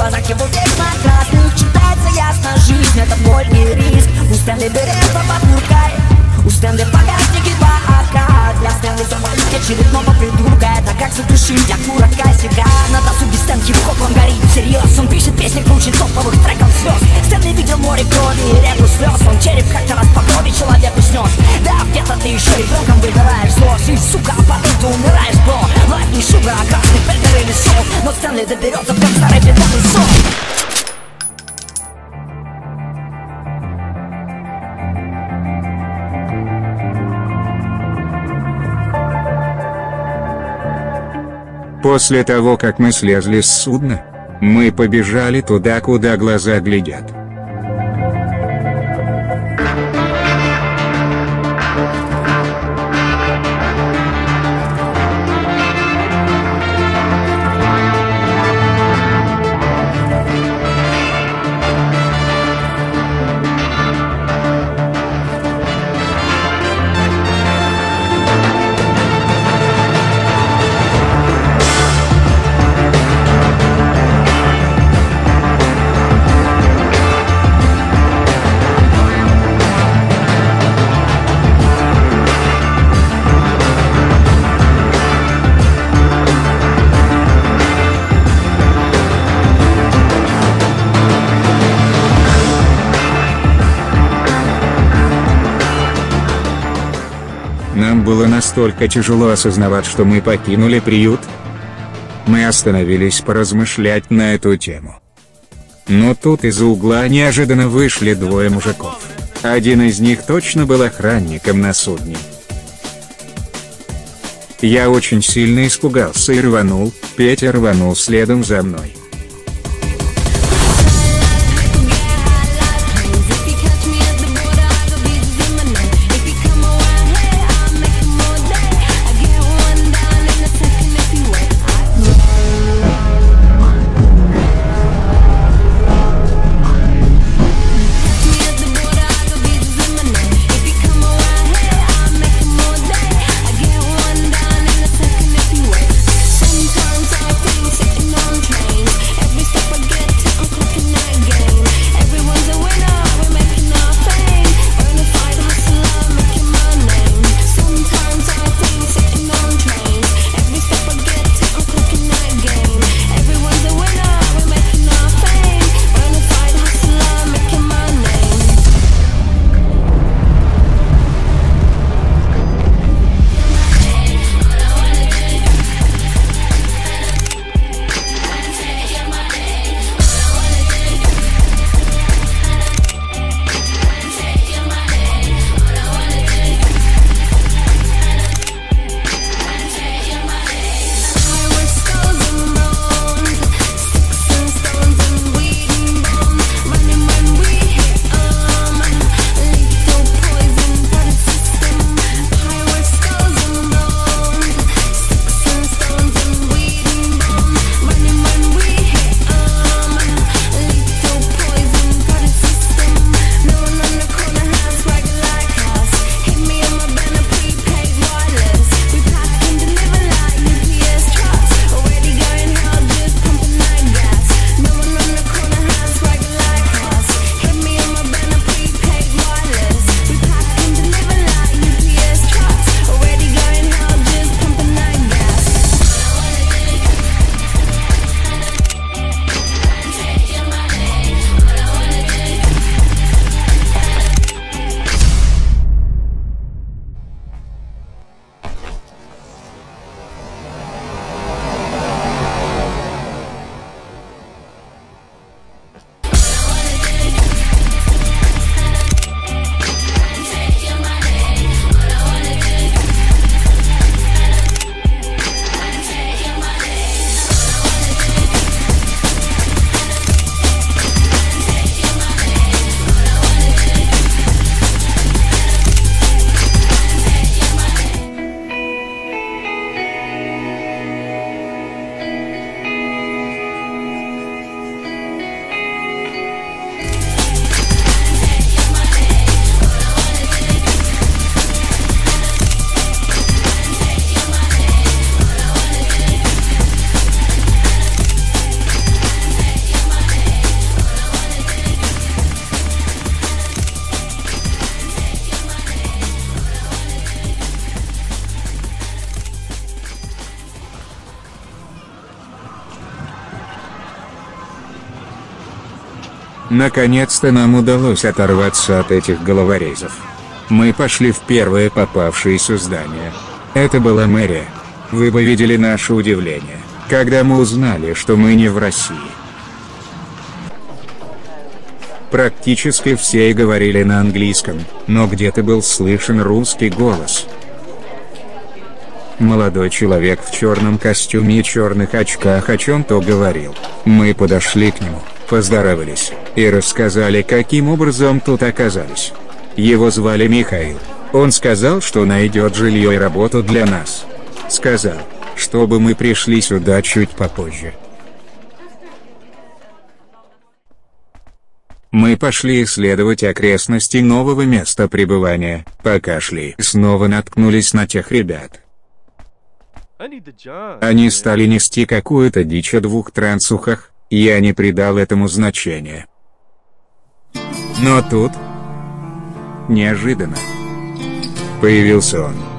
глазах его вечно красных читается ясно: жизнь — это боль и риск. У Стэнли берет попуркой, у Стэнли погасник и 2 АК. Для Стэнли замолить очередного придурка — это как задушить акура косяка. На досу без Стэн хип-хопом горит всерьез. Он пишет песни круче топовых треков слез. Стэнли видел море крови и реку слез. Он череп как-то раз по крови человеку снес. Да, где-то ты еще ребенком выбираешь злость. И, сука, а потом ты умираешь, бро. Лайф не шугар, а красный фильтр или сол. Но Стэнли доберется в конце рэпидовый сон. После того, как мы слезли с судна, мы побежали туда, куда глаза глядят. Нам было настолько тяжело осознавать, что мы покинули приют. Мы остановились поразмышлять на эту тему. Но тут из-за угла неожиданно вышли 2 мужиков. Один из них точно был охранником на судне. Я очень сильно испугался и рванул, Петя рванул следом за мной. Sometimes I think sitting on trains. Наконец-то нам удалось оторваться от этих головорезов. Мы пошли в первое попавшееся здание. Это была мэрия. Вы бы видели наше удивление, когда мы узнали, что мы не в России. Практически все говорили на английском, но где-то был слышен русский голос. Молодой человек в черном костюме и черных очках о чем-то говорил. Мы подошли к нему, поздоровались, и рассказали, каким образом тут оказались. Его звали Михаил. Он сказал, что найдет жилье и работу для нас. Сказал, чтобы мы пришли сюда чуть попозже. Мы пошли исследовать окрестности нового места пребывания. Пока шли, снова наткнулись на тех ребят. Они стали нести какую-то дичь о двух трансухах, я не придал этому значения. Но тут, неожиданно, появился он.